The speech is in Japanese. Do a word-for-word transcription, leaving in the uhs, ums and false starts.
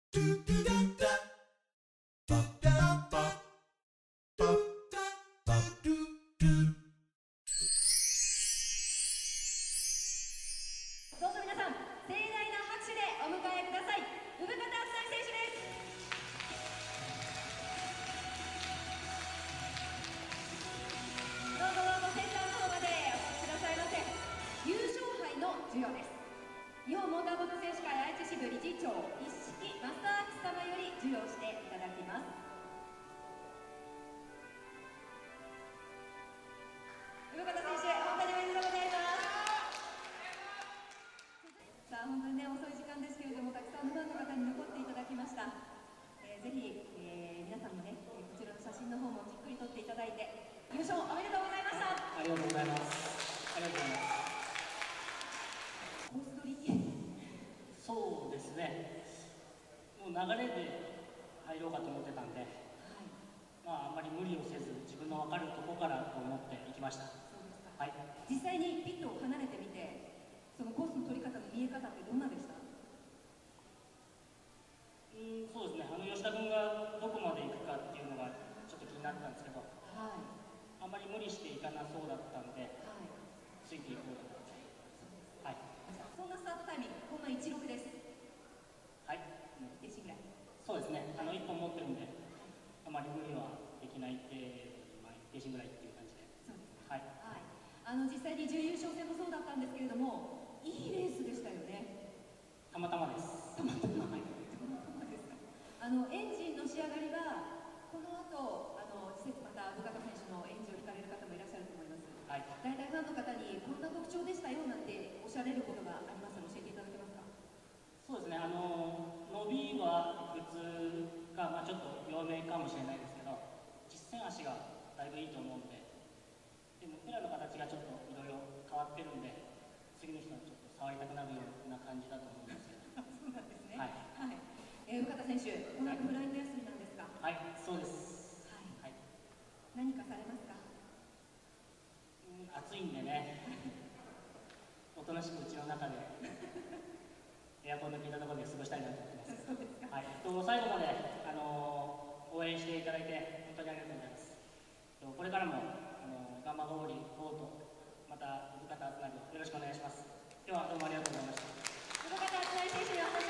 どうぞ皆さん、盛大な拍手でお迎えください。産方あつさ選手です。どうぞどうぞセンターの方までお越しくださいませ。優勝杯の授与です。日本モーターボート選手会愛知支部理事長一色正明様より授与していただきます。産方選手、本当におめでとうございます。さあ、本当にね、遅い時間ですけれども、たくさんのファンの方に残っていただきました。えー、ぜひ、えー、皆さんもね、こちらの写真の方もじっくり撮っていただいて、優勝おめでとうございました。 ありがとうございます。ありがとうございます。 コース取りそうですね。もう流れで入ろうかと思ってたんで、はい、まああんまり無理をせず、自分の分かるところからと思っていきました。 そうですか。 はい。 実際にピットを離れてみて、そのコースの取り方の見え方ってどんなでした？ うん、そうですね。あの吉田君がどこまで行くかっていうのがちょっと気になったんですけど、はい、あんまり無理していかなそうだったんで、はい、ついていこうと思って。はい。 そんなスタートタイミング、こんないちろくです。はい。いちぐらい。 そうですね。あのいっぽん持ってるんで、あまり無理はできない程度に、まあいちぐらいっていう感じで。そうです。はい。はい。 あの実際に準優勝戦もそうだったんですけれども、いいレースでしたよね。 たまたまです。 たまたま。はい。たまたまですか。あのエンジンの仕上がりはこの後あの施設また産方選手のエンジンを引かれる方もいらっしゃると思います。はい。大体ファンの方にこんな特徴でしたよなんておっしゃれることがありますので教えていただけますか。 そうですね。あの伸びは普通がまあちょっと弱めかもしれないですけど、実践足がだいぶいいと思うんで、でもペラの形がちょっといろいろ変わってるんで、次の人はちょっと触りたくなるような感じだと思うんですけど。 そうなんですね。 はい。 はい。えー、産方選手、この後フライング休みなんですか。 はい、そうです。はい。はい、 何かされますか。 うん、暑いんでね。おとなしくうちの中で。エアコンの効いたところで過ごしたいなと思ってます。そうですか。はい。と最後まであのー、応援していただいて本当にありがとうございます。とこれからもあのー、ガンマゴーリー、ボート、また産方つなぎよろしくお願いします。ではどうもありがとうございました。 産方つなぎ選手には